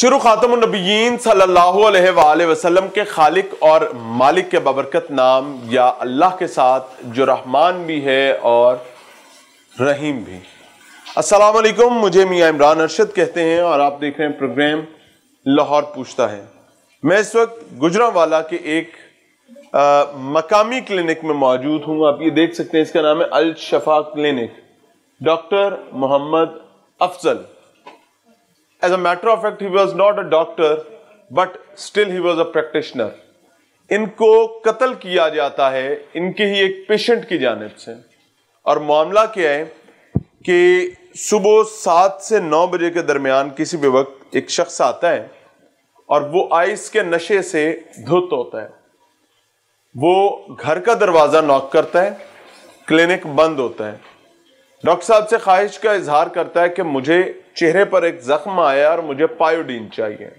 शुरू खातमुन नबिय्यीन सल्लल्लाहु अलैहि वसल्लम के खालिक और मालिक के बाबरकत नाम या अल्लाह के साथ जो रहमान भी है और रहीम भी। अस्सलाम वालेकुम, मुझे मियां इमरान अरशद कहते हैं और आप देख रहे हैं प्रोग्राम लाहौर पूछता है। मैं इस वक्त गुजरांवाला के एक मकामी क्लिनिक में मौजूद हूँ। आप ये देख सकते हैं, इसका नाम है Al Shafa clinic. Doctor Mohammad Afzal, as a matter of fact he was not a doctor but still he was a practitioner। इनको कत्ल किया जाता है इनके ही एक पेशेंट की जानिब से। और मामला क्या है कि सुबह 7 से 9 बजे के दरमियान किसी भी वक्त एक शख्स आता है और वो आइस के नशे से धुत होता है। वो घर का दरवाजा नॉक करता है, क्लिनिक बंद होता है। डॉक्टर साहब से ख्वाहिश का इजहार करता है कि मुझे चेहरे पर एक जख्म आया और मुझे पायोडीन चाहिए।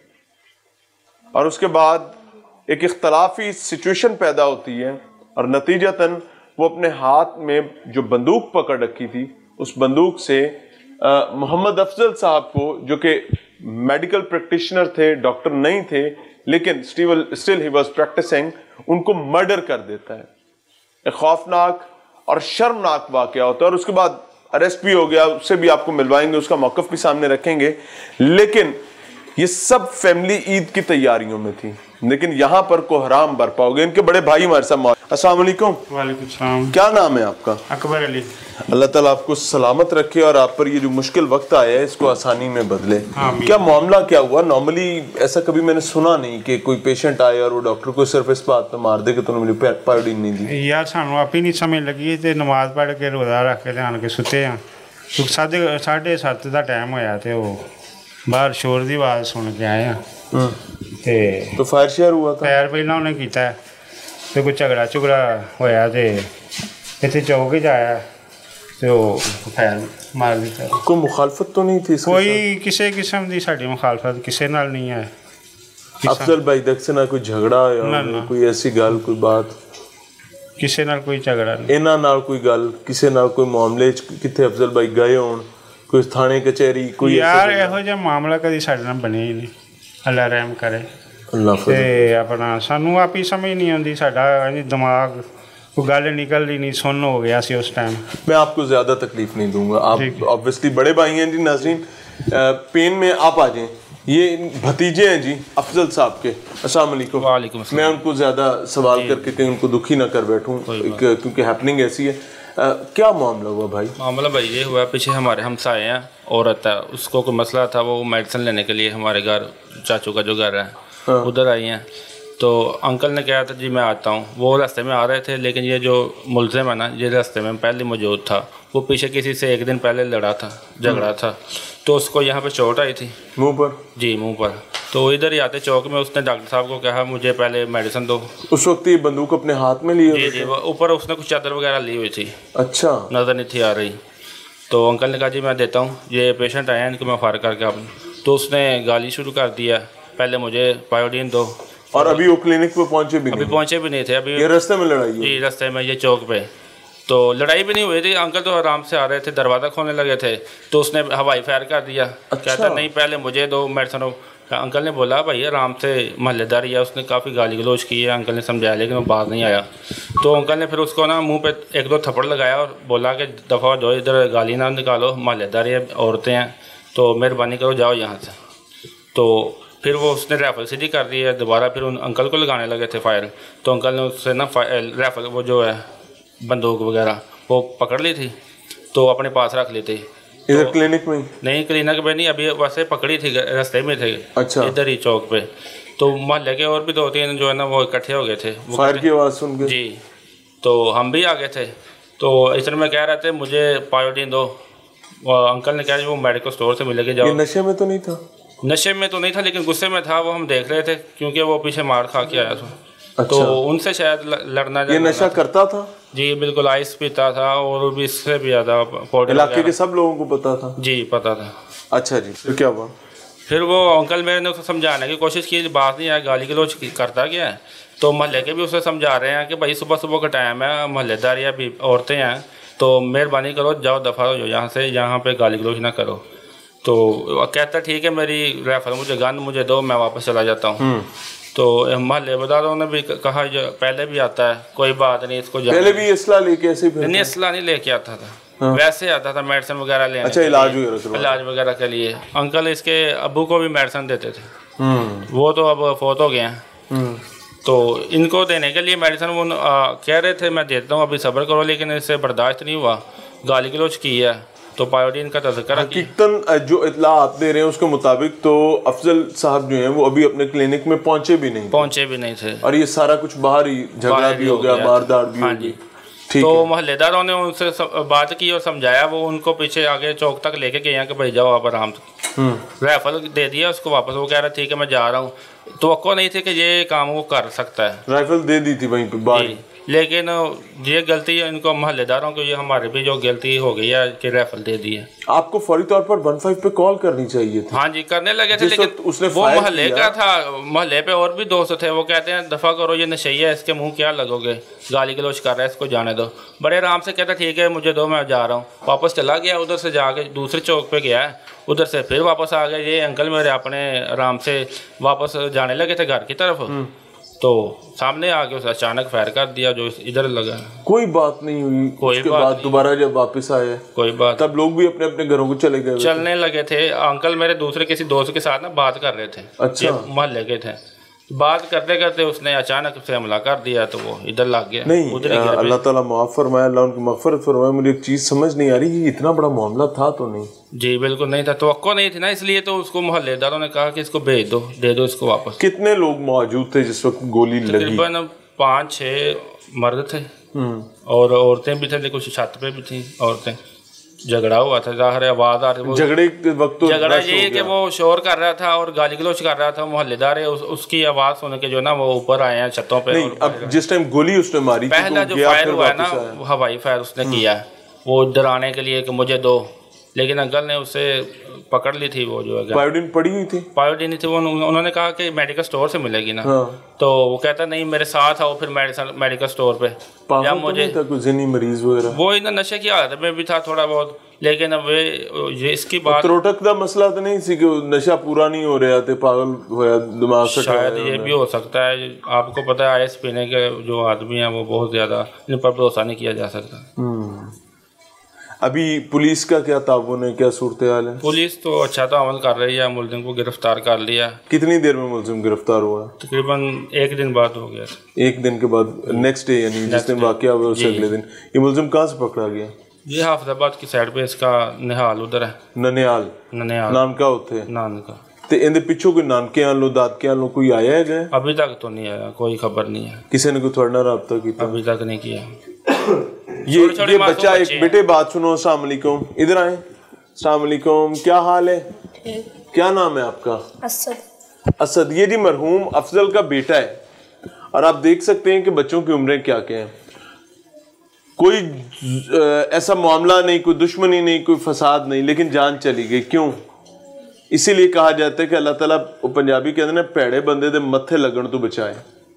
और उसके बाद एक इख्तलाफी सिचुएशन पैदा होती है और नतीजतन वो अपने हाथ में जो बंदूक पकड़ रखी थी उस बंदूक से मोहम्मद अफजल साहब को, जो कि मेडिकल प्रैक्टिशनर थे, डॉक्टर नहीं थे, लेकिन स्टिल ही वाज प्रैक्टिसिंग, उनको मर्डर कर देता है। एक खौफनाक और शर्मनाक वाकया होता है। और उसके बाद अरेस्ट भी हो गया, उससे भी आपको मिलवाएंगे, उसका मौकफ भी सामने रखेंगे। लेकिन ये सब फैमिली ईद की तैयारियों में थी, लेकिन यहाँ पर कोहराम बरपा हो गया। इनके बड़े भाई हमारे साथ। अस्सलाम वालेकुम। वालेकुम सलाम। क्या नाम है आपका? अकबर अली। अल्लाह ताला आपको सलामत रखे और आप पर ये जो मुश्किल वक्त आया है इसको आसानी में बदले। क्या मामला क्या हुआ? नॉर्मली ऐसा कभी मैंने सुना नहीं कि कोई पेशेंट आए और वो डॉक्टर को सिर्फ इस बात पे मार दे कि तूने मुझे पायोडीन नहीं दी। यार सानू आप ही नहीं समझ लगी ते नमाज पढ़ के रोजा रख के आन के सुते हैं। 7:30 का टाइम होया ते वो बाहर शोर की आवाज़ सुन के आए हैं। तो फायर शेयर हुआ था? फायर पहला उन्हें किया तो कोई झगड़ा झुगड़ा होया ते इतने चौक च आया तो फायर मार दिता। कोई मुखालफत तो नहीं थी? कोई किसी किस्म की साड़ी मुखालफत किसी नाल नहीं है। अफजल भाई देख से ना कोई झगड़ा या कोई ऐसी गल कोई बात? किसी नाल कोई झगड़ा नहीं। इन्हां नाल कोई गल किसी नाल कोई मामले किथे अफजल भाई गए होण, कोई थाने कचहरी कोई? यार इहो जिहा मामला कदी साडे नाल बने ही नहीं। अल्लाह रहम करे। ते अपना सानू आप ही समझ नहीं आती, साडा दिमाग कोई गल निकल ही नहीं, सुन हो गया सी उस टाइम। मैं आपको ज्यादा तकलीफ नहीं दूंगा, आप ऑब्वियसली बड़े भाई हैं जी। नाज़रीन पेन में आप आ जाएं। ये भतीजे हैं जी अफजल साहब के। अस्सलाम वालेकुम। वालेकुम। मैं उनको ज्यादा सवाल करके कहीं उनको दुखी ना कर बैठूं क्योंकि हैपनिंग ऐसी है। क्या मामला हुआ भाई? मामला भाई ये हुआ, पीछे हमारे हमसाए हैं, औरत है, उसको कोई मसला था, वो मेडिसिन लेने के लिए हमारे घर, चाचू का जो घर है उधर आई हैं। तो अंकल ने कहा था जी मैं आता हूँ। वो रास्ते में आ रहे थे, लेकिन ये जो मुलजिम है ना, ये रास्ते में पहले मौजूद था। वो पीछे किसी से एक दिन पहले लड़ा था, झगड़ा था, तो उसको यहाँ पे चोट आई थी मुंह पर। जी मुंह पर। तो इधर ही आते चौक में उसने डॉक्टर साहब को कहा मुझे पहले मेडिसिन दो। उस वक्त ये बंदूक अपने हाथ में लिए? जी ऊपर उसने कुछ चादर वगैरह ली हुई थी। अच्छा। नज़र नहीं थी आ रही। तो अंकल ने कहा जी मैं देता हूँ, ये पेशेंट आए हैं, इनको मैं फायर करके आप। तो उसने गाली शुरू कर दिया, पहले मुझे पायोडीन दो। और अभी वो क्लिनिक पे पहुंचे भी नहीं? अभी पहुंचे भी नहीं थे। अभी ये रास्ते में लड़ाई? जी रास्ते में, ये चौक पे। तो लड़ाई भी नहीं हुई थी, अंकल तो आराम से आ रहे थे, दरवाज़ा खोलने लगे थे, तो उसने हवाई फायर कर दिया। अच्छा। कहता नहीं पहले मुझे दो मेडिसिन। अंकल ने बोला भाई आराम से, महल्लेदार है। उसने काफ़ी गाली गलोच की है, अंकल ने समझाया, लेकिन वो बात नहीं आया। तो अंकल ने फिर उसको ना मुंह पे 1-2 थप्पड़ लगाया और बोला कि दफ़ा दो, इधर गाली ना निकालो, महल्लेदार है, औरतें हैं, तो मेहरबानी करो जाओ यहाँ से। तो फिर वो उसने राइफल सीधी कर दी है दोबारा, फिर उन अंकल को लगाने लगे थे फायर। तो अंकल ने उससे ना राइफल वो जो है बंदूक वगैरह वो पकड़ ली थी, तो अपने पास रख ली थी। इधर क्लिनिक में? नहीं, क्लिनिक में नहीं, अभी वैसे पकड़ी थी, रास्ते में थे। अच्छा। इधर ही चौक पे। तो मोहल्ले के और भी 2-3 जो है ना वो इकट्ठे हो गए थे फायर की आवाज़ सुन के। जी। तो हम भी आ गए थे। तो इस तरह में कह रहे थे मुझे पायोडीन दो। अंकल ने कहा वो मेडिकल स्टोर से मिलेगी, जाओ। ये नशे में तो नहीं था? नशे में तो नहीं था, लेकिन गुस्से में था, वो हम देख रहे थे क्योंकि वो पीछे मार खा के आया था। अच्छा। तो उनसे शायद लड़ना। ये नशा करता था? जी बिल्कुल, आइस पीता था और भी इससे भी ज़्यादा। इलाके के सब लोगों को पता था? जी पता था। अच्छा जी, फिर क्या हुआ? फिर वो अंकल मेरे ने उसको समझाने की कोशिश की, बात नहीं है, गाली गलौज करता क्या है। तो महल्ले के भी उसे समझा रहे हैं कि भाई सुबह सुबह का टाइम है, महल्लेदार या भी औरतें हैं, तो मेहरबानी करो जाओ, दफ़ा हो यहाँ से, यहाँ पे गाली गलौज ना करो। तो कहता ठीक है मेरी राइफल मुझे गन मुझे दो, मैं वापस चला जाता हूँ। तो मोहल्ले बदारों ने भी कहा पहले भी आता है, कोई बात नहीं इसको पहले भी असला लेके ऐसे नहीं, असला नहीं लेके आता था, वैसे आता था मेडिसिन वगैरह लेने। अच्छा, इलाज वगैरह के लिए। अंकल इसके अब्बू को भी मेडिसिन देते थे, वो तो अब फोत हो गए हैं। तो इनको देने के लिए मेडिसिन वो कह रहे थे मैं देता हूँ, अभी सब्र करो, लेकिन इससे बर्दाश्त नहीं हुआ, गाली गलौज की है। तो पायोडीन का तज़किरा हकीकतन जो इत्ला आप दे रहे हैं उसके मुताबिक तो अफजल साहब जो हैं वो अभी अपने क्लिनिक में पहुंचे भी नहीं थे, और ये सारा कुछ बाहर ही झगड़ा भी हो गया, मारदार भी हो गई। तो मोहल्लेदारों ने उनसे बात की और समझाया, वो उनको पीछे आगे चौक तक लेके गए हैं कि भाई जाओ आप आराम से। राइफल दे दिया उसको वापस, वो कह रहा ठीक है मैं जा रहा हूँ। तो नहीं थे कि ये काम वो कर सकता है, राइफल दे दी थी वहीं पे लेकिन ये गलती है इनको मोहल्लेदारों को, ये हमारे भी जो गलती हो गई है कि राइफल दे दी है। आपको फौरी तौर पर 15 पे कॉल करनी चाहिए थी। हाँ जी, करने लगे थे, लेकिन उसने वो मोहल्ले का था, मोहल्ले पे और भी दोस्त थे, वो कहते हैं दफ़ा करो ये नशैया है, इसके मुंह क्या लगोगे, गाली गलौज कर रहा है, इसको जाने दो। बड़े आराम से कहता ठीक है मुझे दो, मैं जा रहा हूँ। वापस चला गया, उधर से जाके दूसरे चौक पे गया, उधर से फिर वापस आ गए। ये अंकल मेरे अपने आराम से वापस जाने लगे थे घर की तरफ, तो सामने आके उसे अचानक फायर कर दिया जो इधर लगा। कोई बात नहीं हुई, उसके बाद दोबारा जब वापस आए कोई बात, तब लोग भी अपने अपने घरों को चलने लगे थे। अंकल मेरे दूसरे किसी दोस्त के साथ ना बात कर रहे थे, अच्छा मोहल्ले के थे, बात करते करते उसने अचानक से हमला कर दिया, तो वो इधर लग गया। नहीं, अल्लाह ताला माफ फरमाए, अल्लाह उनकी मगफिरत फरमाए। मुझे एक चीज समझ नहीं आ रही, इतना बड़ा मामला था तो नहीं? जी बिल्कुल नहीं था, तवक्को नहीं थी ना, इसलिए तो उसको मोहल्लेदारों ने कहा कि इसको भेज दो, दे दो इसको वापस। कितने लोग मौजूद थे जिस वक्त गोली लगी? तकरीबन 5-6 मर्द थे और औरतें भी थे, लेकिन कुछ छत पे भी थी औरतें। झगड़ा हुआ था, ज़ाहिर आवाज आ रही, झगड़े के वक्त तो झगड़ा ये कि वो शोर कर रहा था और गाली गलौज कर रहा था मोहल्लेदार, उसकी आवाज सुन के जो ना वो ऊपर आए हैं छतों पे। नहीं, अब जिस टाइम गोली उसने मारी, पहला जो फायर हुआ है ना, हवाई फायर उसने किया, वो डराने के लिए कि मुझे दो, लेकिन अंकल ने उसे पकड़ ली थी। वो जो है पायोडीन पड़ी हुई थी, पायोडीन थी, वो उन्होंने कहा कि मेडिकल स्टोर से मिलेगी ना। तो वो कहता नहीं मेरे साथ आओ फिर मेडिकल स्टोर पे, या मुझे मरीज वगैरह, वो इन नशे की हालत में भी था थोड़ा बहुत, लेकिन अब ये इसकी बात त्रोटक का मसला तो नहीं सी कि नशा पूरा नहीं हो रहा थे, पागल होया दिमाग से, शायद ये भी हो सकता है। आपको पता है आईएस पीने के जो आदमी हैं वो बहुत ज्यादा, इन पर भरोसा नहीं किया जा सकता। अभी पुलिस का क्या ताउन है, क्या सूरत हाल है? पुलिस तो अच्छा ताउन कर रही है, मुलजिम को गिरफ्तार कर लिया। कितनी देर में मुलजिम गिरफ्तार हुआ? तकरीबन 1 दिन बाद हो गया। 1 दिन के बाद, नेक्स्ट डे यानी जिस दिन वाकया हुआ उससे अगले दिन। ये मुलजिम कहाँ से पकड़ा गया? ये हाफिजाबाद की साइड पे, इसका निहाल उधर है। ननिहाल नानका होते नानका ते इनके पिछों कोई नानके आलो दादके आलो कोई आया है गया? अभी तक तो नहीं आया, कोई खबर नहीं है। किसी ने कोई थोड़ा ना रब्ता किया? अभी तक नहीं किया। ये बच्चा एक बेटे बात सुनो। अस्सलाम वालेकुम, इधर आए। अस्सलाम वालेकुम, क्या हाल है? क्या नाम है आपका? असद। ये जी मरहूम अफजल का बेटा है, और आप देख सकते हैं कि बच्चों की उम्रें क्या क्या हैं। कोई ऐसा मामला नहीं, कोई दुश्मनी नहीं, कोई फसाद नहीं, लेकिन जान चली गई। क्यों? इसीलिए कहा जाता है कि अल्लाह ताला पंजाबी कहते हैं पैड़े बंदे दे मत्थे लगन तो बचाए,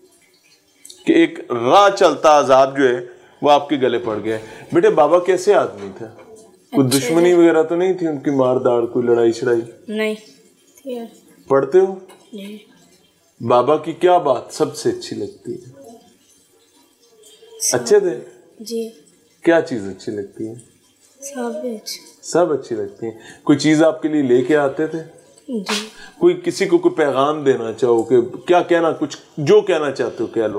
कि एक राह चलता अजाब जो है वो आपके गले पड़ गया। बेटे बाबा कैसे आदमी था? कोई दुश्मनी वगैरह तो नहीं थी उनकी, मार दाड़, कोई लड़ाई शड़ाई नहीं? पढ़ते हो? नहीं। बाबा की क्या बात सबसे अच्छी लगती है? अच्छे थे जी। क्या चीज अच्छी लगती है? सब अच्छी लगती है। कोई चीज आपके लिए लेके आते थे? जी। कोई किसी को कोई पैगाम देना चाहो कि क्या कहना, कुछ जो कहना चाहते हो कह लो।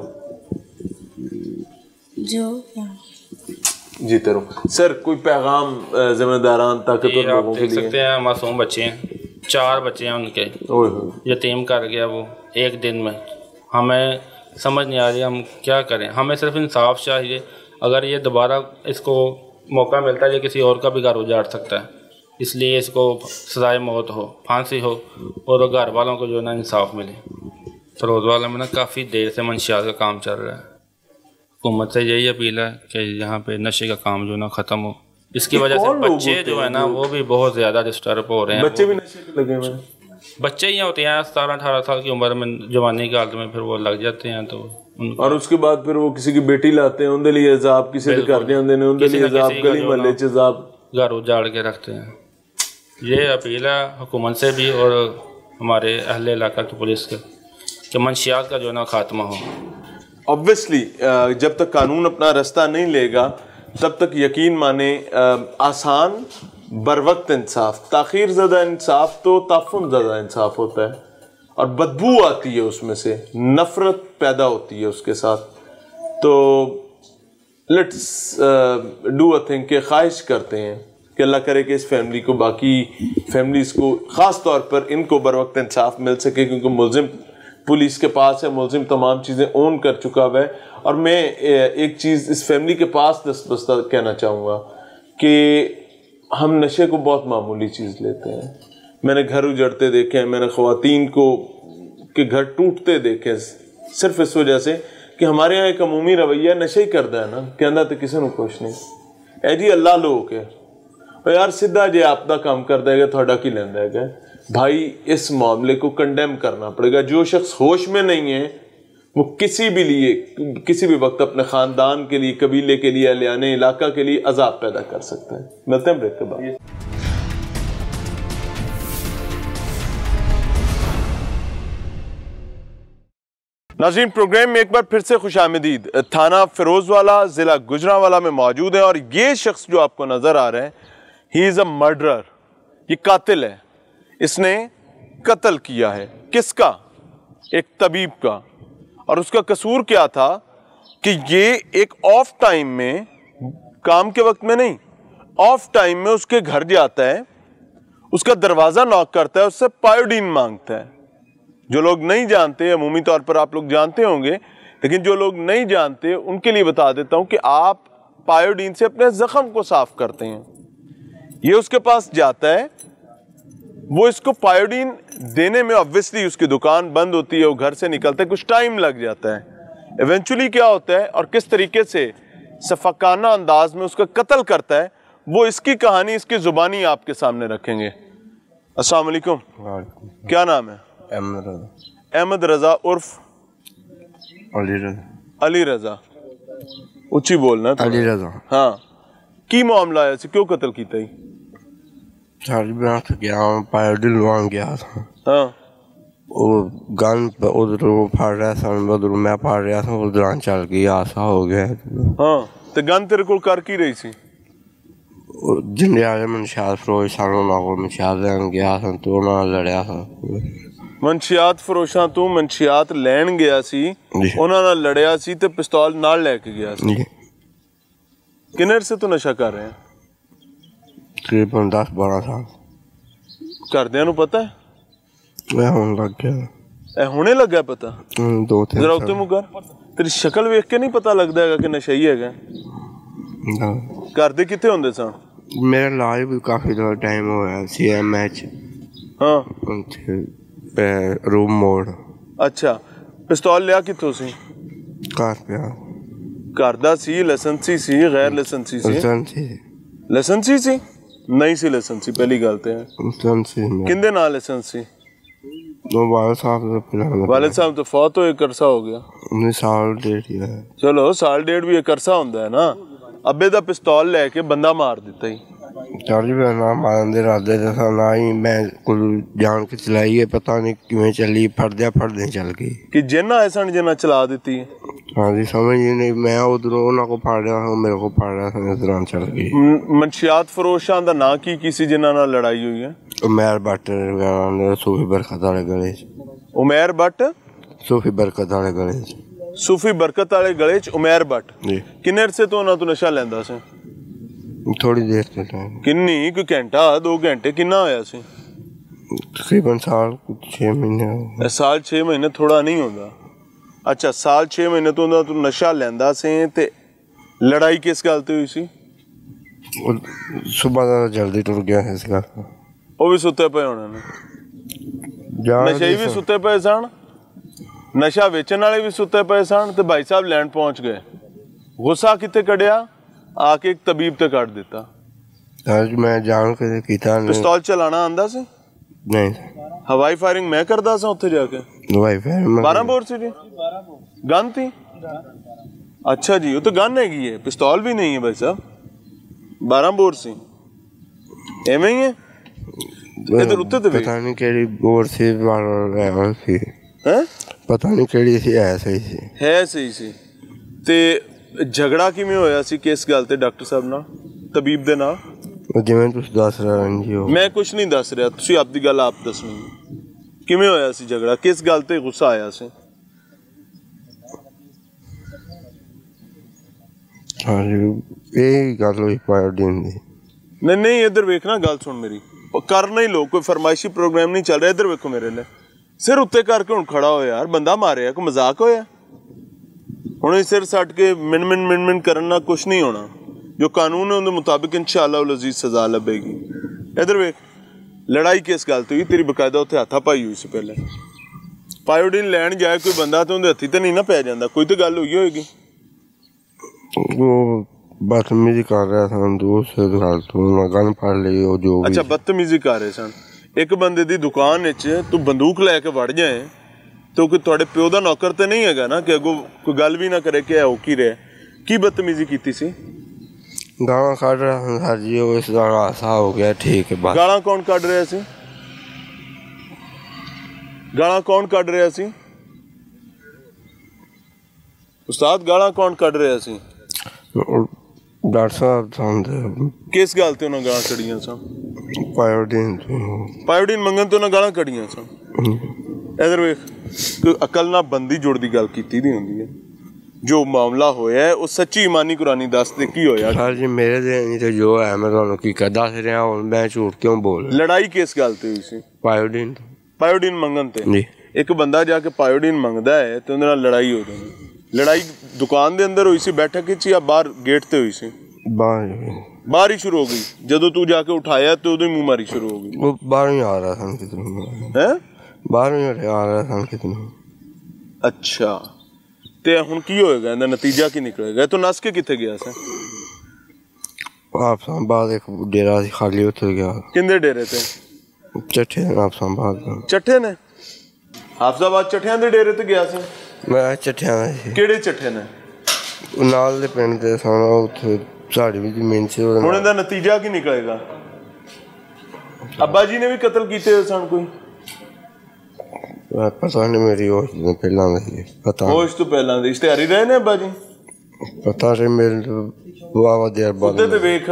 जो जीते रहो सर। कोई पैगाम जिम्मेदारान ताकतवर लोगों के लिए? देख सकते हैं मासूम बच्चे हैं, 4 बच्चे हैं उनके, यतीम कर गया वो 1 दिन में। हमें समझ नहीं आ रही हम क्या करें। हमें सिर्फ इंसाफ चाहिए। अगर ये दोबारा इसको मौका मिलता है, ये किसी और का भी घर उजाड़ सकता है, इसलिए इसको सजाए मौत हो, फांसी हो, और घर वालों को जो ना इंसाफ मिले। फरोज वाला में ना काफ़ी देर से मंशियात का काम चल रहा है। हुकूमत से यही अपील है कि यहाँ पे नशे का काम जो ना ख़त्म हो। इसकी वजह से बच्चे जो है ना वो भी बहुत ज़्यादा डिस्टर्ब हो रहे हैं। बच्चे भी नशे पे लगे हुए हैं। बच्चे ही होते हैं 17-18 साल की उम्र में, जवानी की हालत में फिर वो लग जाते हैं। तो और उसके बाद फिर वो किसी की बेटी लाते हैं, उनके लिए अजाब, किसी के घर नहीं होंगे ने उनके लिए अजाब, गली मोहल्ले च अजाब, घर उजाड़ के रखते हैं। ये अपील है हुकूमत से भी और हमारे अहले इलाका की पुलिस के कि मंशियात का जो ना खात्मा हो। ऑब्वियसली जब तक कानून अपना रास्ता नहीं लेगा तब तक यकीन माने आसान बर वक्त इंसाफ, ताखीर ज़्यादा इंसाफ तो ताफुन ज़्यादा इंसाफ होता है और बदबू आती है उसमें से, नफ़रत पैदा होती है उसके साथ। तो लेट्स डू अ थिंग के ख्वाहिश करते हैं कि अल्लाह करे कि इस फैमिली को, बाकी फैमिलीज़ को, ख़ास तौर पर इनको बर वक्त इंसाफ मिल सके, क्योंकि मुलजिम पुलिस के पास है, मुलजिम तमाम चीज़ें ओन कर चुका हुआ है। और मैं एक चीज़ इस फैमिली के पास दस्तबस्ता कहना चाहूँगा कि हम नशे को बहुत मामूली चीज़ लेते हैं। मैंने घर उजड़ते देखे हैं, मैंने ख़वातीन को के घर टूटते देखे सिर्फ इस वजह से कि हमारे यहाँ एक अमूमी रवैया नशे ही करता है ना, कहना तो किसी को कुछ नहीं है जी, अल्लाह लोग है और यार सीधा जे आप दा काम कर देगा थोड़ा की लेंदा है भाई। इस मामले को कंडेम करना पड़ेगा। जो शख्स होश में नहीं है वो किसी भी लिए, किसी भी वक्त अपने ख़ानदान के लिए, कबीले के लिए, अलियाने इलाका के लिए अजाब पैदा कर सकता है। मिलते हैं ब्रेक के बाद। नाज़रीन, प्रोग्राम में एक बार फिर से खुशामदीद। थाना फिरोजवाला, ज़िला गुजरांवाला में मौजूद है और ये शख्स जो आपको नज़र आ रहा है, ही इज़ अ मर्डरर। ये कातिल है, इसने कत्ल किया है। किसका? एक तबीब का। और उसका कसूर क्या था कि ये एक ऑफ टाइम में, काम के वक्त में नहीं, ऑफ टाइम में उसके घर जाता है, उसका दरवाज़ा नॉक करता है, उससे पायोडीन मांगता है। जो लोग नहीं जानते, अमूमी तौर पर आप लोग जानते होंगे, लेकिन जो लोग नहीं जानते उनके लिए बता देता हूं कि आप पायोडीन से अपने जख्म को साफ करते हैं। ये उसके पास जाता है, वो इसको पायोडीन देने में, ऑब्वियसली उसकी दुकान बंद होती है, वो घर से निकलता है, कुछ टाइम लग जाता है। इवेंचुअली क्या होता है और किस तरीके से सफाकाना अंदाज में उसका कत्ल करता है, वो इसकी कहानी इसकी जुबानी आपके सामने रखेंगे। अस्सलाम वालेकुम। क्या नाम है? अहमद रजा उर्फ अली रजा। उच्ची बोलना। अली रजा। हाँ, की मामला है, क्यों कत्ल किया? सारी बात गया पायोडीन लवान गया था। हाँ, वो गन उधर वो फाड़ रहा था, उधर मैं फाड़ रहा था, उधर चल गई, आसा हो गया। हाँ, तो गन तेरे को कर की रही सी? जिंदे वाले मंशियात फरोश सानों ना को मंशियात लैन गया था, तो ना लड़िया था। मंशियात फरोशां तू मंशियात लैन गया सी, उन्हां नाल लड़िया सी ते पिस्तौल नाल लेके गया सी। किन्ने से तू नशा कर रहे हैं? तकरीबन 10-12 साल। घरदियां नूं पता है? मैं हुण लग गया। हुणे लगा पता? 2-3 जरा उत्ते मुंह कर। तेरी शक्ल वेख के नहीं पता लगदा हैगा कि नशई हैगा? घर दे कित्थे हुंदे सन? मेरा इलाज भी काफी टाइम होया CMH। हाँ, रूम मोड़। अच्छा, पिस्तौल लिया कित्थों सी? घर पे घर दा सी, लाइसेंसी सी, गैर लाइसेंसी सी? लाइसेंसी सी? नहीं सी लाइसेंसी, पहली गल ते है। किंदे नाल लाइसेंसी? वालिद साहब तो फौत होए, अरसा हो गया। साल डेढ़ ही है। चलो, साल डेढ़ भी एक अरसा हुंदा है ना। अब्बे दा पिस्तौल लेके बंदा मार दिता ही। ना मारन दे इरादे थे ना ही, मैं कुल जान के चलाई है, पता नहीं किवें चली, फड़दे चल गई। कि जिन्ना ऐसा जिन्ना चला देती है। हाँ जी, समझ ही नहीं। मैं उधरों उन्हां को फाड़ रहा था, मेरे को फाड़ रहा था, इस दौरान चल गई। मंशियात फरोशां दा नां की किसी जिन्ना नाल लड़ाई हुई है? उमैर भट्ट सूफी बरकत वाले गले। उमैर भट्ट सूफी बरकत वाले गले। सूफी बरकत वाले गले च उमैर भट्ट जी। किन्ने अरसे तो उन्हां तो नशा लैंदा सी? थोड़ी देर से टाइम। किन्नी? कोई घंटा 2 घंटे? किन्ना होया सी? तकरीबन साल 6 महीने। साल 6 महीने थोड़ा नहीं होता। अच्छा, साल 6 महीने तो उन्हां तो नशा लैंदा सी ते लड़ाई किस गल ते हुई सी? सुबह जल्दी टुर गया इस गल। ਉਹ ਵੀ ਸੁੱਤੇ ਪਏ ਹੋਣੇ ਨੇ, ਨਸ਼ੇ ਵੀ ਸੁੱਤੇ ਪਏ ਸਨ, ਨਸ਼ਾ ਵੇਚਣ ਵਾਲੇ ਵੀ ਸੁੱਤੇ ਪਏ ਸਨ ਤੇ ਭਾਈ ਸਾਹਿਬ ਲੈਣ ਪਹੁੰਚ ਗਏ। ਗੁੱਸਾ ਕਿੱਥੇ ਕੱਢਿਆ? ਆ ਕੇ ਇੱਕ ਤਬੀਬ ਤੇ ਕੱਢ ਦਿੱਤਾ। ਮੈਂ ਜਾਣ ਕੇ ਕੀਤਾ। ਪਿਸਤੌਲ ਚਲਾਣਾ ਆਂਦਾ ਸੀ? ਨਹੀਂ। ਹਵਾਈ ਫਾਇਰਿੰਗ ਮੈਂ ਕਰਦਾ ਸਾਂ ਉੱਥੇ ਜਾ ਕੇ। ਹਵਾਈ ਫਾਇਰਿੰਗ 12 ਬੋਰ ਸੀ ਜੀ? ਗਨ थी? अच्छा जी, वो तो गन हैगी है, पिस्तौल भी नहीं है भाई साहब। 12 बोर सी एवें ही है। इधर उत्ते तो पता नहीं केड़ी बोर सी वाला सी हैं पता नहीं केड़ी सी है सही सी ते झगड़ा किवें होया सी किस गल ते डॉक्टर साहब नाल तबीब दे नाल जिवें तुसीं दस रहे जी मैं कुछ नहीं दस रहा तुसीं आपदी गल आप दसनी किवें होया सी झगड़ा किस गल ते गुस्सा आया सी हाँ जी यही गल हुई पायोडीन दी नहीं इधर वेखना गल सुन मेरी कर नहीं लो कोई फरमाइशी प्रोग्राम नहीं चल रहा इधर वेखो मेरे लिए सिर उत्ते करके हुण खड़ा हो यार बंदा मारे कोई मजाक होया हुण सिर सट के मिन करन नाल कुछ नहीं होना जो कानून है उनके मुताबिक इंशाअल्लाह उल अजीज सजा लभेगी इधर वेख लड़ाई किस गल तो हुई तेरी बकायदा उत्थे हाथापाई हुई सी पहले पायोडीन लैन जाए कोई बंदा तो उनके हत्थी तो नहीं ना पै जांदा कोई तो गल हुई होएगी वो बदतमीजी कर रहा था दोस्त गल तो गन फड़ ली वो जो अच्छा बदतमीजी कर रहे सन एक बंदे दी दुकान विच तू बंदूक लैके वड़ जाए तो कोई तुहाडे प्यो दा नौकर तो नहीं हैगा ना कि अगों कोई गल भी ना करे कि हो की रहा की बदतमीजी कीती सी गाला कढ़ रहा था जी वो इस हादसा हो गया ठीक है बात गाला कौन कढ़ रहा सी गाला कौन कढ़ रहा सी उस्ताद गाला कौन कढ़ रहा सी डॉक्टर साहब सामने किस गल ते उन्हें गाला कढ़ियां सन पायोडीन मंगन तो उन्हें गाला कढ़ियां सन इधर वेख कोई अकल ना बंदी जुड़ दी गल कीती दी हुंदी है जो मामला होया है वो सच्ची ईमानी कुरानी दस दे की होया सर जी मेरे दे नहीं तो जो है मैं तुहानू की दस रहा हूं मैं झूठ क्यों बोल लड़ाई किस गल ते हुई सी पायोडीन मंगन ते जी एक बंदा जाके पायोडीन मंगदा है ते उहदे नाल लड़ाई हो जांदी लड़ाई दुकान दे अंदर हुई सी बैठक विच या बाहर गेट ते हुई सी बाहर ही शुरू हो गई जदों तू जाके उठाया तो उदों ही मुंह मारी शुरू हो गई वो बाहर ही आ रहा था कितने हैं बाहर ही आ रहा था कितने अच्छा ते हुण की होएगा इहदा नतीजा की निकलेगा तो नस के किथे गया सी आप बाद एक डेरा सी खाली उत्थे गया किंदे डेरे ते चट्ठे आप बाद चट्ठे ने हाफजाबाद चट्ठियां दे डेरे ते गया सी मैं चट्ठियां किहड़े चट्ठे ने नाल दे पिंड दे सन उत्थे साड़ी भी जमीन से हुण इहदा नतीजा की निकलेगा अब्बा जी ने भी कत्ल कीते सन कोई पता नहीं मेरी होश तो पहला पता होश तो पहला दी इश्तेहारी रहे ने अब्बा जी पता नहीं मेरे वावा देर बाद ते वेख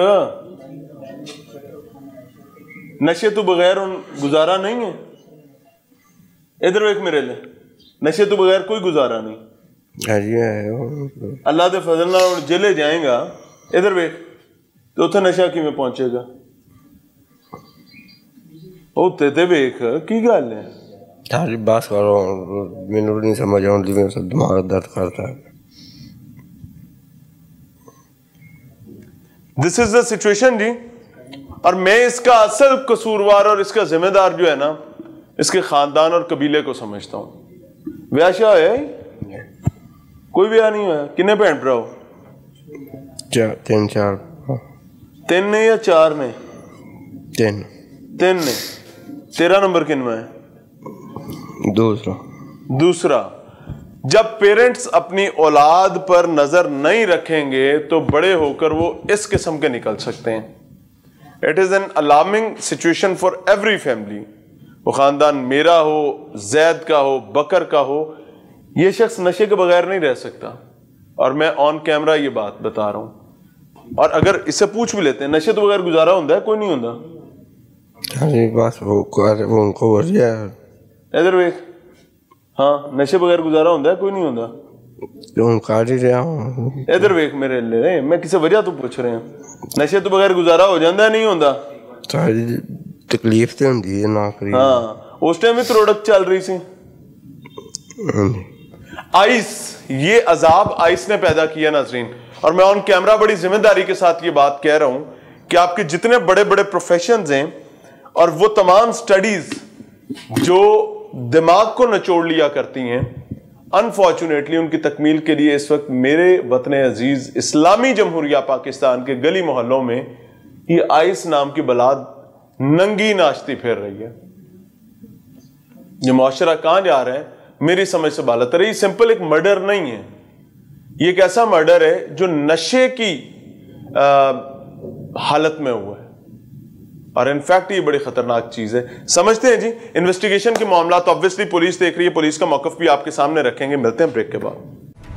नशे तो बगैर गुजारा नहीं है इधर वेख मेरे लिए नशे तो बगैर कोई गुजारा नहीं अल्लाह के फजल नाल जेले जाएगा इधर वेख तो उथे नशा किवें पहुंचेगा उत्ते ते वेख की गल है सारी बस करो मैनू नहीं समझ आती मेरा दिमाग दर्द करता है दिस इज द सिचुएशन जी और मैं इसका असल कसूरवार और इसका जिम्मेदार जो है ना इसके खानदान और कबीले को समझता हूँ ब्याह शाह है कोई ब्याह नहीं हुआ किन्ने भैन भरा तीन चार तीन ने या चार ने तीन ने तेरा नंबर किनवा है दूसरा जब पेरेंट्स अपनी औलाद पर नजर नहीं रखेंगे तो बड़े होकर वो इस किस्म के निकल सकते हैं it is an alarming situation for every family वो खानदान मेरा हो जैद का हो बकर का हो ये शख्स नशे के बगैर नहीं रह सकता और मैं ऑन कैमरा ये बात बता रहा हूं और अगर इससे पूछ भी लेते हैं नशे तो बगैर गुजारा होता है कोई नहीं होता बस वो उनको इधर वेख हाँ नशे बगैर गुजारा होता है कोई नहीं होता इधर वेख मेरे लिए मैं किसी वजह तो पूछ रहे हैं नशे तो बगैर गुजारा हो जाता नहीं होता तकलीफ तो होंदी है ना करी हाँ उस टाइम भी प्रोडक्ट चल रही सी आइस ये अजाब आइस ने पैदा किया नाजरीन और मैं ऑन कैमरा बड़ी जिम्मेदारी के साथ ये बात कह रहा हूं कि आपके जितने बड़े बड़े प्रोफेशंस हैं और वो तमाम स्टडीज जो दिमाग को निचोड़ लिया करती हैं अनफॉर्चुनेटली उनकी तकमील के लिए इस वक्त मेरे वतन अजीज इस्लामी जमहूरिया पाकिस्तान के गली मोहल्लों में ये आइस नाम की बलाद नंगी नाचती फिर रही है ये मुआशरा कहां जा रहा है मेरी समझ से बाला तर ये सिंपल एक मर्डर नहीं है ये एक ऐसा मर्डर है जो नशे की हालत में हुआ है और इनफैक्ट ये बड़ी खतरनाक चीज है। समझते हैं जी इन्वेस्टिगेशन के मामला, तो ऑब्वियसली पुलिस देख रही है, पुलिस का मौकफ भी आपके सामने रखेंगे। मिलते हैं ब्रेक के बाद।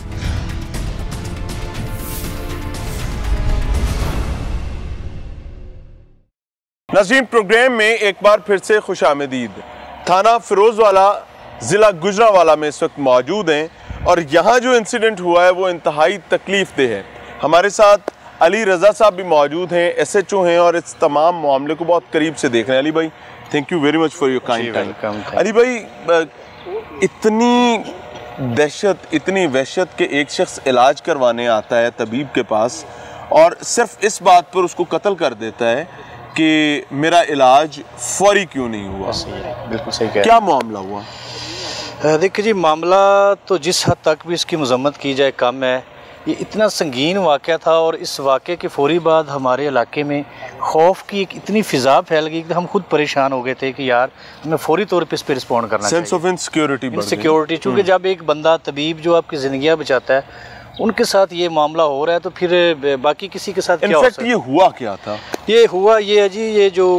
नाज़रीन, प्रोग्राम में एक बार फिर से खुशामदीद। थाना फिरोजवाला, जिला गुजरांवाला में इस वक्त मौजूद हैं और यहाँ जो इंसिडेंट हुआ है वो इंतहाई तकलीफ देह है। हमारे साथ अली रज़ा साहब भी मौजूद हैं, SHO हैं और इस तमाम मामले को बहुत करीब से देख रहे हैं। अली भाई, thank you very much for your kind time. Ali भाई, इतनी दहशत, इतनी वहशत के एक शख्स इलाज करवाने आता है तबीब के पास और सिर्फ इस बात पर उसको कत्ल कर देता है कि मेरा इलाज फौरी क्यों नहीं हुआ। बिल्कुल सही कह, क्या मामला हुआ? देखिए जी, मामला तो जिस हद तक भी इसकी मजम्मत की जाए कम है। ये इतना संगीन वाक़या था और इस वाक़े के फौरी बाद हमारे इलाके में खौफ की एक इतनी फ़िज़ा फैल गई कि हम खुद परेशान हो गए थे कि यार हमें फौरी तौर पे इस पर रिस्पॉन्ड करना चाहिए। सेंस ऑफ इनसिक्योरिटी, चूँकि जब एक बंदा तबीब जो आपकी ज़िंदगियाँ बचाता है उनके साथ ये मामला हो रहा है तो फिर बाकी किसी के साथ क्या हो सकता है? ये हुआ क्या था? ये हुआ ये है जी, ये जो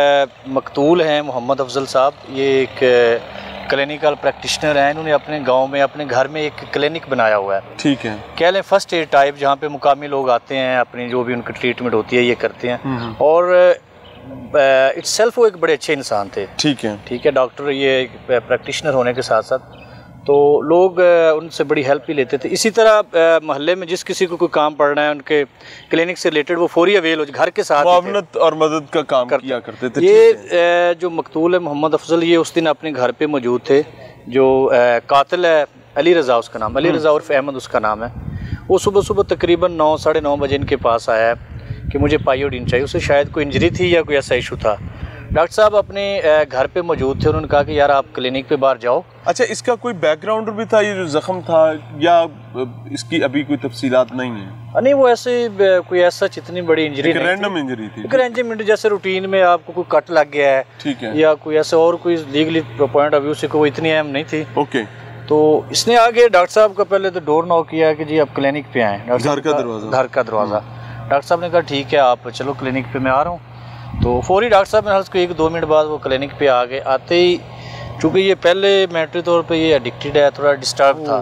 मकतूल हैं मोहम्मद अफजल साहब, ये एक क्लिनिकल प्रैक्टिशनर हैं। इन्होंने अपने गांव में, अपने घर में एक क्लिनिक बनाया हुआ है। ठीक है, कह लें फर्स्ट एड टाइप, जहाँ पे मुकामी लोग आते हैं, अपनी जो भी उनकी ट्रीटमेंट होती है ये करते हैं। और इट्सेल्फ वो एक बड़े अच्छे इंसान थे। ठीक है, डॉक्टर, ये प्रैक्टिशनर होने के साथ साथ तो लोग उनसे बड़ी हेल्प भी लेते थे। इसी तरह मोहल्ले में जिस किसी को कोई काम पड़ना है उनके क्लिनिक से रिलेटेड, वो फौरी अवेल हो, घर के साथ मुआवनत और मदद का काम किया करते थे। ये जो मकतूल है मोहम्मद अफजल, ये उस दिन अपने घर पे मौजूद थे। जो कातिल है अली रज़ा, उसका नाम अली रज़ा उर्फ अहमद उसका नाम है। वो सुबह सुबह तकरीबन 9 साढ़े 9 बजे इनके पास आया है कि मुझे पायोडीन चाहिए। उसे शायद कोई इंजरी थी या कोई ऐसा इशू था। डॉक्टर साहब अपने घर पे मौजूद थे। उन्होंने कहा कि यार आप क्लिनिक पे बाहर जाओ। अच्छा, इसका कोई बैकग्राउंड भी था, ये जो जख्म था, या इसकी अभी कोई तफसीलात नहीं है? नहीं, वो ऐसे कोई ऐसा इतनी बड़ी इंजरी नहीं, रैंडम इंजरी थी। रैंडम इंजरी, जैसे रूटीन में आपको कोई कट लग गया है, ठीक है, या कोई ऐसे और कोई लीगली पॉइंट ऑफ व्यू से कोई इतनी अहम नहीं थी। ओके। तो इसने आगे डॉक्टर साहब का पहले तो डोर नॉक किया कि जी आप क्लिनिक पे आए। घर का दरवाज़ा। डॉक्टर साहब ने कहा ठीक है आप चलो क्लिनिक पे, मैं आ रहा हूँ। तो फौरी डॉक्टर साहब ने उसको 1-2 मिनट बाद वो क्लिनिक पे आ गए। आते ही चूँकि ये पहले मैट्री तौर पे ये एडिक्टेड है, थोड़ा डिस्टर्ब था,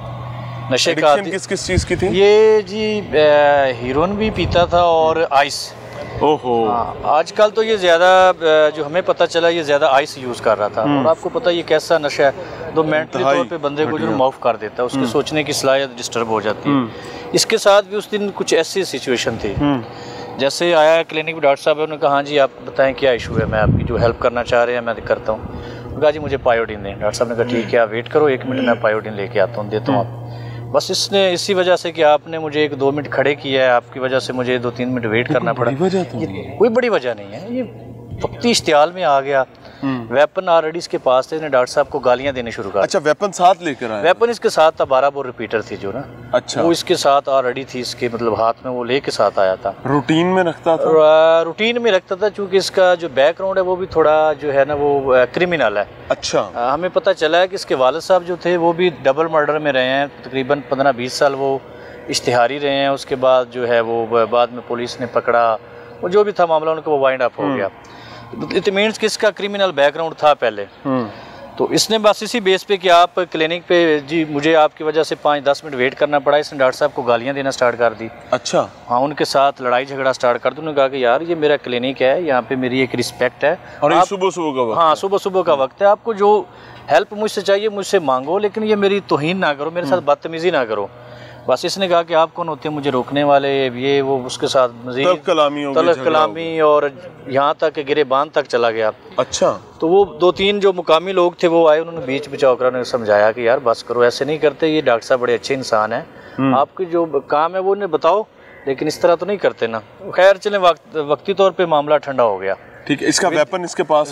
नशे का। किस चीज़ की थी ये जी? हीरोइन भी पीता था और आइस। ओहो। आजकल तो ये ज़्यादा जो हमें पता चला ये ज़्यादा आइस यूज़ कर रहा था। और आपको पता ये कैसा नशा है, तो मेंटली तौर पे बंदे को जो माफ कर देता है, उसके सोचने की सलाहियत डिस्टर्ब हो जाती है। इसके साथ भी उस दिन कुछ ऐसी सिचुएशन थी। जैसे आया क्लिनिक में डॉक्टर साहब, उन्होंने कहा हाँ जी आप बताएं क्या इशू है, मैं आपकी जो हेल्प करना चाह रहे हैं मैं करता हूँ। उन्होंने कहा जी मुझे पायोडीन दें। डॉक्टर साहब ने कहा ठीक है आप वेट करो 1 मिनट, मैं पायोडीन लेके आता हूँ, देता हूँ आप। बस इसने इसी वजह से कि आपने मुझे 1-2 मिनट खड़े किया है, आपकी वजह से मुझे 2-3 मिनट वेट करना पड़ा। कोई बड़ी वजह नहीं है, ये वक्ती इश्तियाल में आ गया। वेपन ऑलरेडी इसके पास थे, इसने डॉक्टर साहब को गालियां देने शुरू कर। अच्छा, वेपन साथ लेकर आया? वेपन इसके साथ था, 12 बोर रिपीटर थी जो ना। अच्छा, वो इसके साथ ऑलरेडी थी, इसके मतलब हाथ में वो लेके साथ आया था। रूटीन में रखता था? रूटीन में रखता था, चूँकि इसका जो बैकग्राउंड है वो भी थोड़ा जो है ना वो क्रिमिनल है। अच्छा। हमें पता चला है कि इसके वालिद साहब जो थे वो भी डबल मर्डर में रहे हैं, तकरीबन 15-20 साल वो इश्तिहारी रहे हैं। उसके बाद जो है वो बाद में पुलिस ने पकड़ा, वो जो भी था मामला उनका वो वाइंड अप हो गया। इट मीन्स कि इसका क्रिमिनल बैकग्राउंड था पहले। तो इसने बस इसी बेस पे कि आप क्लिनिक पे जी मुझे आपकी वजह से 5-10 मिनट वेट करना पड़ा, इसने डॉक्टर साहब को गालियां देना स्टार्ट कर दी। अच्छा। हाँ, उनके साथ लड़ाई झगड़ा स्टार्ट कर दी। उन्होंने कहा कि यार ये मेरा क्लिनिक है, यहाँ पे मेरी एक रिस्पेक्ट है। और ये सुबह-सुबह का वक्त? हाँ, सुबह-सुबह का वक्त है। आपको जो हेल्प मुझसे चाहिए मुझसे मांगो, लेकिन ये मेरी तौहीन ना करो, मेरे साथ बदतमीजी ना करो। बस इसने कहा कि आप कौन होते हैं मुझे रोकने वाले, ये वो उसके साथ मज़ीद तलब कलामी और यहाँ तक गिरेबान तक चला गया। अच्छा। तो वो 2-3 जो मुकामी लोग थे वो आए, उन्होंने बीच बचाव कर उन्हें समझाया कि यार बस करो, ऐसे नहीं करते, ये डॉक्टर साहब बड़े अच्छे इंसान हैं, आपकी जो काम है वो उन्हें बताओ, लेकिन इस तरह तो नहीं करते ना। खैर चलें, वक्ती तौर पर मामला ठंडा हो गया। ठीक है। इसका वेपन इसके पास?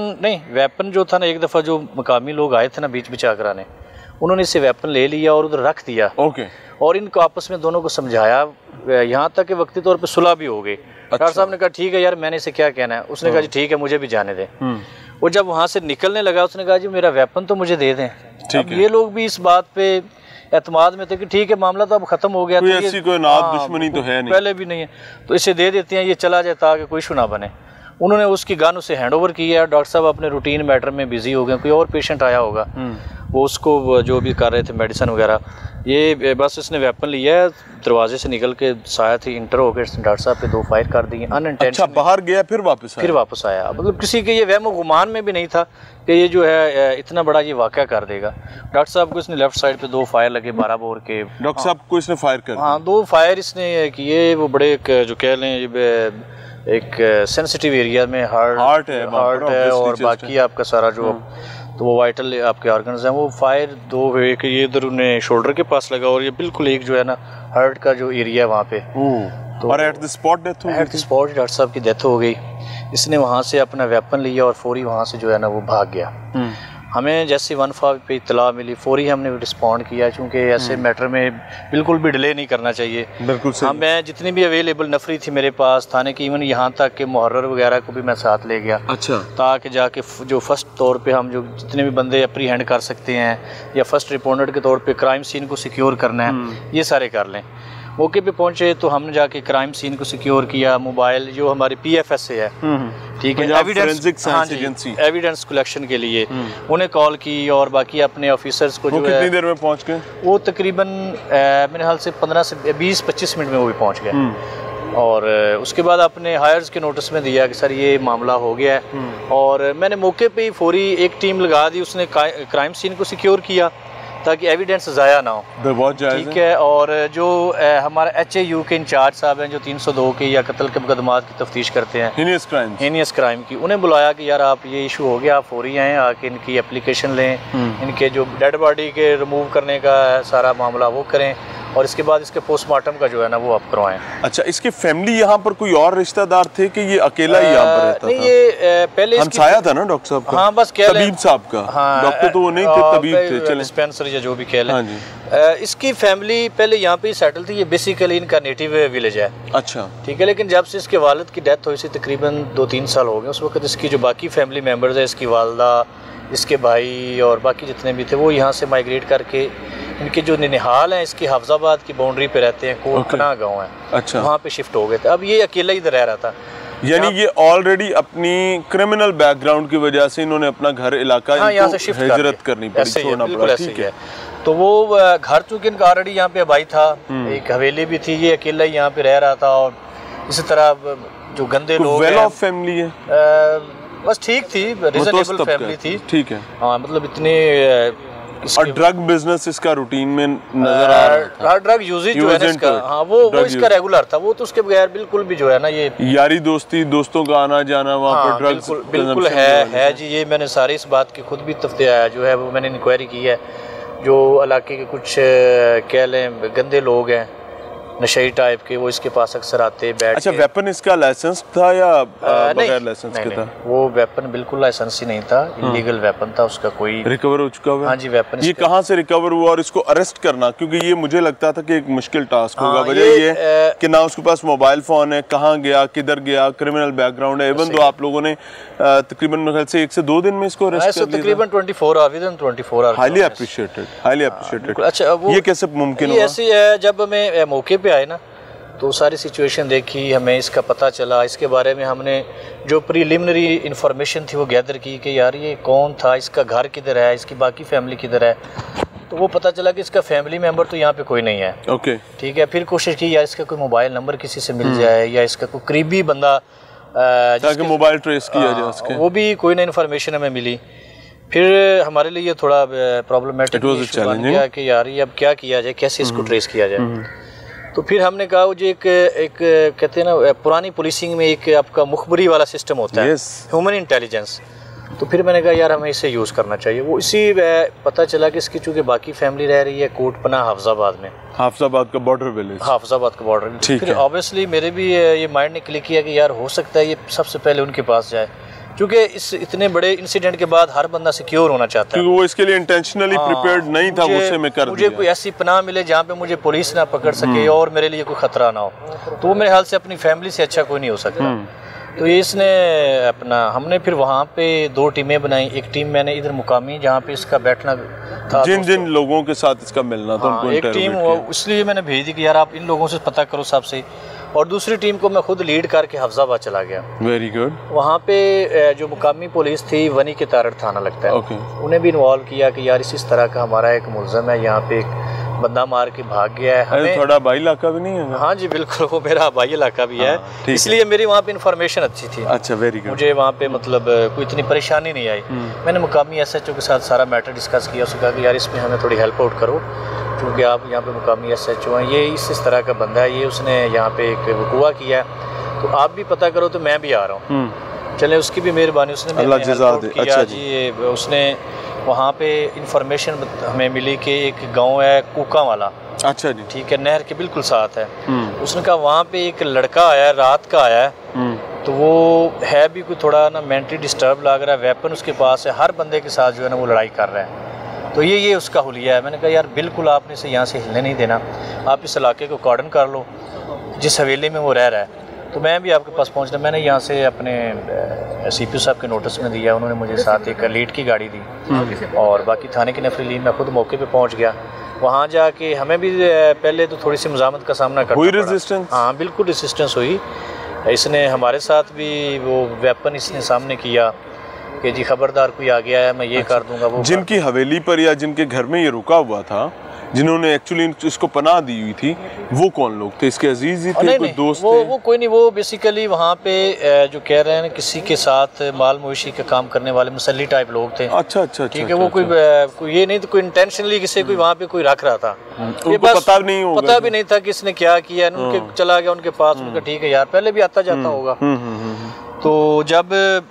वेपन जो था ना, एक दफ़ा जो मुकामी लोग आए थे ना बीच बचा कराने, उन्होंने इसे वेपन ले लिया और उधर रख दिया। ओके। और इनको आपस में दोनों को समझाया, यहाँ तक कि वक्ती तौर पे सुलह भी हो गई। डॉक्टर साहब ने कहा ठीक है यार मैंने इसे क्या कहना है। उसने कहा जी ठीक है मुझे भी जाने दें। वो जब वहाँ से निकलने लगा उसने कहा जी मेरा वेपन तो मुझे दे दें। अब ये लोग भी इस बात पे एतमाद में थे कि ठीक है मामला तो अब खत्म हो गया, कोई ऐसी कोई नाद दुश्मनी तो है नहीं, पहले भी नहीं है, तो इसे दे देते हैं, ये चला जाए ताकि कोई इशू ना बने। उन्होंने उसकी गन उसे हैंड ओवर किया। डॉक्टर साहब अपने रूटीन मैटर में बिजी हो गए, कोई और पेशेंट आया होगा, वो उसको जो भी कर रहे थे मेडिसिन वगैरह, ये बस इसने वेपन लिया है, दरवाजे से निकल के शायद ही इंटर होकर डॉक्टर साहब पे 2 फायर कर दिए अनइंटेंशनली। अच्छा, बाहर गया फिर वापस आया। मतलब किसी के ये वहम गुमान में भी नहीं था कि ये जो है इतना बड़ा ये वाक़या कर देगा। डॉक्टर साहब को इसने लेफ्ट साइड पे 2 फायर लगे 12 बोर के। डॉक्टर साहब को इसने फायर कर, हाँ 2 फायर इसने किए। वो बड़े जो कह लें एक सेंसिटिव एरिया में हार्ट है और बाकी आपका सारा जो तो वो वाइटल आपके ऑर्गन्स हैं, वो फायर 2 हुए कि ये इधर उन्हें शोल्डर के पास लगा और ये बिल्कुल एक जो है ना हार्ट का जो एरिया है वहाँ पे, तो और एट द स्पॉट डेथ हो गई। एट द स्पॉट डॉक्टर साहब की डेथ हो गई। इसने वहाँ से अपना वेपन लिया और फौरी वहाँ से जो है ना वो भाग गया। हमें जैसे 1 पे इत्तला मिली, फौरी हमने रिस्पॉन्ड किया, क्योंकि ऐसे मैटर में बिल्कुल भी डिले नहीं करना चाहिए। बिल्कुल सही। मैं जितनी भी अवेलेबल नफरी थी मेरे पास थाने की, इवन यहाँ तक कि मुहर्रर वगैरह को भी मैं साथ ले गया। अच्छा। ताकि जाके जो फर्स्ट तौर पे हम जो जितने भी बंदे अप्रीहेंड कर सकते हैं या फर्स्ट रिपोर्टेड के तौर पे क्राइम सीन को सिक्योर करना है, ये सारे कर लें। मौके पे पहुंचे तो हमने जाके क्राइम सीन को सिक्योर किया। मोबाइल जो हमारी PFS से है, ठीक है, एविडेंस कलेक्शन के लिए उन्हें कॉल की और बाकी अपने ऑफिसर्स को जो कितनी देर में पहुंच गए? वो तकरीबन मेरे ख्याल से 15 से 20-25 मिनट में वो भी पहुंच गए। और उसके बाद अपने हायर्स के नोटिस में दिया कि सर ये मामला हो गया है, और मैंने मौके पे ही फौरी एक टीम लगा दी, उसने क्राइम सीन को सिक्योर किया ताकि एविडेंस ज़ाया ना हो। बहुत ठीक है। और जो हमारा HAU के इंचार्ज साहब हैं जो 302 के या कत्ल के मुकदमात की तफ्तीश करते हैं, हीनियस क्राइम की, उन्हें बुलाया कि यार आप ये इशू हो गया, आप फौरी आएँ, आके इनकी एप्लीकेशन लें, इनके जो डेड बॉडी के रिमूव करने का सारा मामला वो करें और इसके बाद इसके पोस्टमार्टम का जो है ना वो आप करवाएं। अच्छा, इसकी फैमिली यहाँ पर कोई और रिश्तेदार थे कि ये अकेला ही यहाँ पर रहता नहीं, था? ये पहले हमसाया था ना डॉक्टर साहब का? हाँ, बस तबीब साहब का। हाँ, डॉक्टर तो वो नहीं थे, तबीब थे, चले डिस्पेंसर या जो भी कह लें। इसकी फैमिली पहले यहाँ पे सेटल थी। ये बेसिकली इनका नेटिव विलेज है। अच्छा, ठीक है। लेकिन जब से इसके वालिद की डेथ हुई थी तकरीबन 2-3 साल हो गए, उस वक्त इसकी जो बाकी फैमिली मेम्बर्स है, इसकी वालदा, इसके भाई और बाकी जितने भी थे, वो यहाँ से माइग्रेट करके इनके जो निहाल हैं इसकी हाफजाबाद की बाउंड्री पे रहते हैं, कोटपना गाँव है। अच्छा, वहाँ पे शिफ्ट हो गए थे। अब ये अकेला ही रह रहा था। यानी ये ऑलरेडी अपनी क्रिमिनल बैकग्राउंड की वजह से इन्होंने अपना घर इलाका यहाँ से शिफ्ट हिजरत करनी पड़ी, छोड़ना पड़ा। ठीक है। तो वो घर चूँकि इनका ऑलरेडी यहाँ पे भाई था, एक हवेली भी थी, ये अकेला ही यहाँ पे रह रहा था। और इसी तरह जो गंदे लोग वेल ऑफ फैमिली है, बस ठीक थी, रिजनेबल फैमिली थी। ठीक है। हाँ, मतलब इतने और ड्रग बिजनेस इसका रूटीन में नजर आ रहा था। ड्रग यूजेज जो है इसका, हाँ वो इसका रेगुलर था। वो तो उसके बगैर बिल्कुल भी जो है ना ये यारी दोस्ती, दोस्तों का आना जाना वहाँ पर ड्रग्स बिल्कुल है जी। ये मैंने सारी इस बात की खुद भी तफ्तीश जो है वो मैंने इंक्वायरी की है। जो इलाके के कुछ कह लें गंदे लोग हैं नशेई टाइप के, वो इसके पास अक्सर आते बैठ। अच्छा, वेपन इसका लाइसेंस था या बगैर लाइसेंस के था? वो वेपन बिल्कुल लाइसेंस ही नहीं था, इलीगल वेपन था उसका। कोई रिकवर हो चुका है? हाँ जी, वेपन। ये कहाँ से रिकवर हुआ और इसको अरेस्ट करना, क्योंकि ये मुझे लगता था कि एक मुश्किल टास्क होगा। वजह ये कि ना उसके पास मोबाइल फोन है, कहाँ गया, किधर गया, क्रिमिनल बैकग्राउंड है। इवन तो आप लोगों ने तकरीबन मेरे ख्याल से 1 से 2 दिन में इसको अरेस्ट कर लिया, तकरीबन 24 आवर। Highly appreciated. अच्छा, ये कैसे मुमकिन हुआ? ऐसे है, जब हमें मौके पे आए ना तो सारी सिचुएशन देखी, हमें इसका पता चला। इसके बारे में हमने जो प्रीलिमिनरी इंफॉर्मेशन थी वो गैदर की कि यार ये कौन था, इसका घर किधर है, इसकी बाकी फैमिली किधर है। तो वो पता चला कि इसका फैमिली मेम्बर तो यहाँ पे कोई नहीं है। ओके, ठीक है। फिर कोशिश की यार इसका कोई मोबाइल नंबर किसी से मिल जाए या इसका कोई करीबी बंदा ताकि मोबाइल ट्रेस किया जाए उसके, वो भी कोई ना इन्फॉर्मेशन हमें मिली। फिर हमारे लिए ये थोड़ा प्रॉब्लमेटिक बन गया कि यार ये अब क्या किया जाए, कैसे इसको ट्रेस किया जाए। तो फिर हमने कहा वो जो एक कहते हैं ना पुरानी पुलिसिंग में एक आपका मुखबरी वाला सिस्टम होता है, ह्यूमन इंटेलिजेंस। तो फिर मैंने कहा यार हमें इसे यूज़ करना चाहिए। वो इसी पता चला कि इसकी चूँकि बाकी फैमिली रह रही है कोटपना हाफजाबाद में, हाफजाबाद का बॉर्डर विलेज, हाफजाबाद का बॉर्डर। फिर ऑब्वियसली मेरे भी ये माइंड ने क्लिक किया कि यार हो सकता है ये सबसे पहले उनके पास जाए, क्योंकि इस इतने बड़े इंसिडेंट के बाद हर बंदा सिक्योर होना चाहता है। वो इसके लिए इंटेंशनली प्रिपेयर्ड नहीं था, मुझसे मैं कर मुझे कोई ऐसी पनाह मिले जहाँ पे मुझे पुलिस ना पकड़ सके और मेरे लिए कोई खतरा ना हो। तो वो मेरे हाल से अपनी फैमिली से अच्छा कोई नहीं हो सकता। तो ये इसने अपना हमने फिर वहाँ पे 2 टीमें बनाई। एक टीम मैंने इधर मुकामी जहाँ पे इसका बैठना था, जिन लोगों के साथ इसका मिलना था, एक टीम इसलिए मैंने भेज दी कि यार आप इन लोगों से पता करो साहब से। और दूसरी टीम को मैं खुद लीड करके हफ्जाबाद चला गया। Very good. वहाँ पे जो मुकामी पुलिस थी, वनी के तारड़ थाना लगता है, उन्हें भी इन्वॉल्व किया कि यार इस तरह का हमारा एक मुलजम है, यहाँ पे एक बंदा मार के भाग गया है। हमें थोड़ा भाई इलाका भी नहीं है? हाँ जी बिल्कुल, वो मेरा भाई इलाका भी है, इसलिए मेरी वहाँ पे इन्फॉर्मेशन अच्छी थी। अच्छा, वेरी गुड। मुझे वहाँ पे मतलब कोई इतनी परेशानी नहीं आई। मैंने मुकामी SHO के साथ सारा मैटर डिस्कस किया, उसने कहा कि यार इसमें हमें थोड़ी हेल्प आउट करो, क्योंकि आप यहाँ पे मुकामी SHO हैं, ये इस तरह का बंदा है, ये उसने यहाँ पे एक वकूआ किया है, तो आप भी पता करो, तो मैं भी आ रहा हूँ। चले, उसकी भी मेहरबानी, उसने अल्लाह जज़ा दे। अच्छा जी, उसने वहाँ पे इंफॉर्मेशन हमें मिली कि एक गांव है कूका वाला। अच्छा जी, ठीक है, नहर के बिल्कुल साथ है। उसने कहा वहाँ पे एक लड़का आया है, रात का आया है, तो वो है भी कोई थोड़ा ना मेंटली डिस्टर्ब लग रहा है, वेपन उसके पास है, हर बंदे के साथ जो है ना वो लड़ाई कर रहा है, तो ये उसका हुलिया है। मैंने कहा यार बिल्कुल आपने इसे यहाँ से हिलने नहीं देना, आप इस इलाके को कॉर्डन कर लो जिस हवेली में वो रह रहा है। तो मैं भी आपके पास पहुंचना, मैंने यहाँ से अपने CPO साहब के नोटिस में दिया, उन्होंने मुझे साथ एक लीड की गाड़ी दी और बाकी थाने की नफरी ली। मैं खुद मौके पे पहुंच गया। वहाँ जाके हमें भी पहले तो थोड़ी सी मुज़ामत का सामना करना हुई, पड़ा। रेजिस्टेंस? हाँ बिल्कुल रेजिस्टेंस हुई। इसने हमारे साथ भी वो वेपन इसने सामने किया कि जी खबरदार कोई आ गया है, मैं ये कर दूंगा वो। जिनकी हवेली पर या जिनके घर में ये रुका हुआ था, जिन्होंने एक्चुअली इसको पनाह दी हुई थी, वो कौन लोग थे? इसके अजीज ही थे? नहीं, कोई नहीं, दोस्त वो थे? वो कोई नहीं, वो बेसिकली वहाँ पे जो कह रहे हैं किसी के साथ माल मवेशी का काम करने वाले मुसल्ली टाइप लोग थे। अच्छा अच्छा, ठीक है। वो कोई ये नहीं तो कोई इंटेंशनली किसी कोई वहाँ पे कोई रख रहा था, ये बस पता नहीं होगा, पता भी नहीं था कि इसने क्या किया। उनके चला गया उनके पास, उनका ठीक है यार, पहले भी आता जाता होगा। तो जब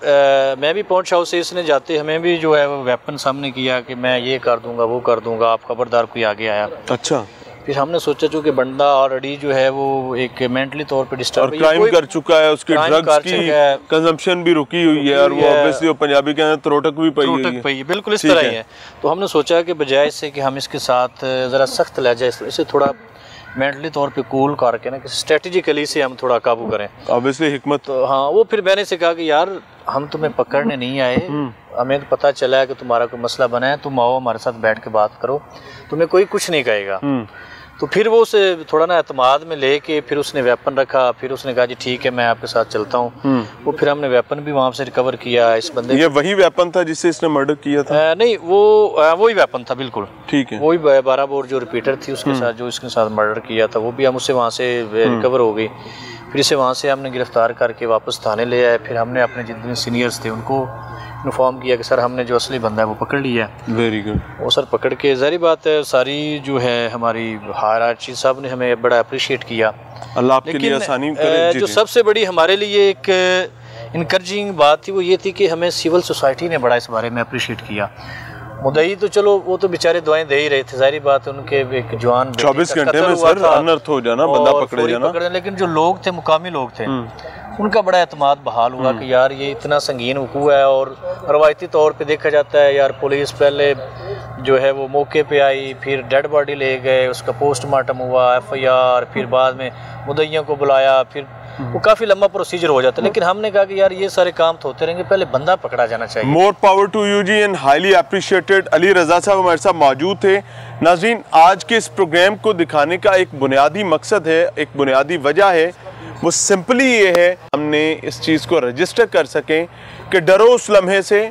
मैं भी पहुंचा उसे, इसने जाते हमें भी जो है वो वेपन सामने किया कि मैं ये कर दूंगा वो कर दूंगा, आप खबरदार कोई आगे आया। अच्छा। फिर हमने सोचा चूँकि बंदा ऑलरेडी जो है वो एक मेंटली तौर पे डिस्टर्ब और क्राइम कर चुका है, उसकी ड्रग्स की कंजम्पशन भी रुकी हुई है, और वो ऑब्वियसली वो पंजाबी के अंदर त्रोटक भी पई है, बिल्कुल इस तरह ही है। तो हमने सोचा कि बजाय इससे कि हम इसके साथ ज़रा सख्त लहजा इसे थोड़ा मेंटली तौर पे कूल करके ना कि स्ट्रेटेजिकली से हम थोड़ा काबू करें, ऑब्वियसली हिकमत। तो हाँ, वो फिर मैंने से कहा कि यार हम तुम्हें पकड़ने नहीं आए, हमें तो पता चला है कि तुम्हारा कोई मसला बना है, तुम आओ हमारे साथ बैठ के बात करो, तुम्हें कोई कुछ नहीं कहेगा। तो फिर वो उसे थोड़ा ना एतमाद में लेके फिर उसने वेपन रखा, फिर उसने कहा जी ठीक है मैं आपके साथ चलता हूँ। वो फिर हमने वेपन भी वहाँ से रिकवर किया इस बंदे। ये वही वेपन था जिससे इसने मर्डर किया था? नहीं, वही वेपन था बिल्कुल। ठीक है। वही 12 बोर जो रिपीटर थी उसके साथ जो इसके साथ मर्डर किया था, वो भी हम उससे वहाँ से रिकवर हो गई। फिर इसे वहाँ से हमने गिरफ्तार करके वापस थाने ले आए। फिर हमने अपने जितने सीनियर्स थे उनको इन्फॉर्म किया कि सर हमने जो असली बंदा है वो पकड़ लिया है। Very good. वो सर पकड़ के ज़ाहिर बात है सारी जो है हमारी हायरार्ची साहब ने हमें बड़ा अप्रिशिएट किया। अल्लाह आपके लिए आसानी करे। जो सबसे बड़ी हमारे लिए एक इनकरेजिंग बात थी वो ये थी कि हमें सिविल सोसाइटी ने बड़ा इस बारे में अप्रिशिएट किया। मुद्दई तो चलो वो तो बेचारे दुआएं दे ही रहे थे, जाहिर बात है उनके एक जवान 24 घंटे में सर अनर्थ हो जाना, बंदा पकड़े जाना। लेकिन जो लोग थे, मुकामी लोग थे, उनका बड़ा एतमाद बहाल हुआ कि यार ये इतना संगीन वकूआ है। और रवायती तौर पे देखा जाता है यार पुलिस पहले जो है वो मौके पे आई, फिर डेड बॉडी ले गए, उसका पोस्टमार्टम हुआ, FIR, फिर बाद में मुद्दइयों को बुलाया, फिर वो काफ़ी लंबा प्रोसीजर हो जाता है। लेकिन हमने कहा कि यार ये सारे काम तो होते रहेंगे, पहले बंदा पकड़ा जाना चाहिए। मोर पावर टू यू जी and highly appreciated. Ali Raza साहब हमारे साथ मौजूद थे। नाज़रीन, आज के इस प्रोग्राम को दिखाने का एक बुनियादी मकसद है, एक बुनियादी वजह है, वो सिंपली ये है हमने इस चीज़ को रजिस्टर कर सकें कि डरो उस लम्हे से,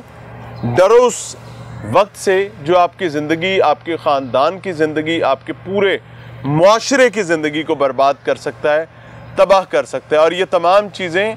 डरो उस वक्त से जो आपकी ज़िंदगी, आपके ख़ानदान की ज़िंदगी, आपके पूरे मुआशरे की ज़िंदगी को बर्बाद कर सकता है, तबाह कर सकता है। और ये तमाम चीज़ें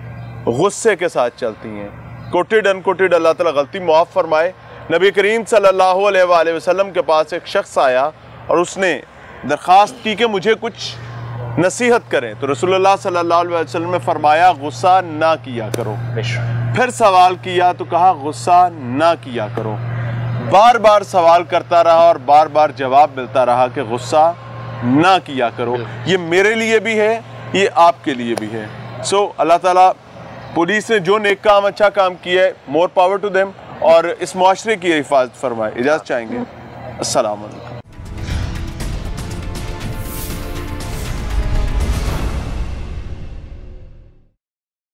गुस्से के साथ चलती हैं। कोटेड अनकोटेड अल्लाह ताला गलती मुआफ़ फरमाए। नबी करीम सल्लल्लाहु अलैहि वसल्लम के पास एक शख्स आया और उसने दरख्वास्त की कि मुझे कुछ नसीहत करें, तो रसूलुल्लाह सल्लल्लाहु अलैहि वसल्लम ने फरमाया गुस्सा ना किया करो। फिर सवाल किया तो कहा गुस्सा ना किया करो। बार बार सवाल करता रहा और बार बार जवाब मिलता रहा कि गुस्सा ना किया करो। ये मेरे लिए भी है, ये आपके लिए भी है। सो अल्लाह ताला पुलिस ने जो नेक काम, अच्छा काम किया है, मोर पावर टू देम, और इस मुआशरे की हिफाजत फरमाए। इजाज़त चाहेंगे। अस्सलाम वालेकुम।